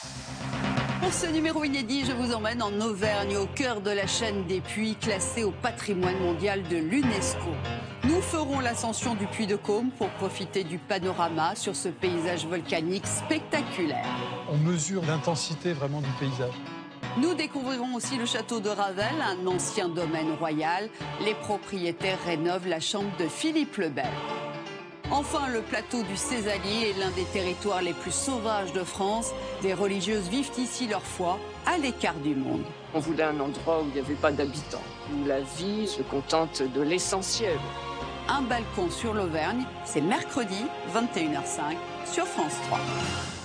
Pour ce numéro inédit, je vous emmène en Auvergne, au cœur de la chaîne des Puys, classée au patrimoine mondial de l'UNESCO. Nous ferons l'ascension du Puy de Côme pour profiter du panorama sur ce paysage volcanique spectaculaire. On mesure l'intensité vraiment du paysage. Nous découvrirons aussi le château de Ravel, un ancien domaine royal. Les propriétaires rénovent la chambre de Philippe le Bel. Enfin, le plateau du Césalier est l'un des territoires les plus sauvages de France. Des religieuses vivent ici leur foi, à l'écart du monde. On voulait un endroit où il n'y avait pas d'habitants, où la vie se contente de l'essentiel. Un balcon sur l'Auvergne, c'est mercredi, 21h05, sur France 3.